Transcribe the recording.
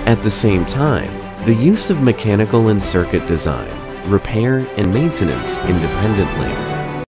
At the same time, the use of mechanical and circuit design, repair, and maintenance independently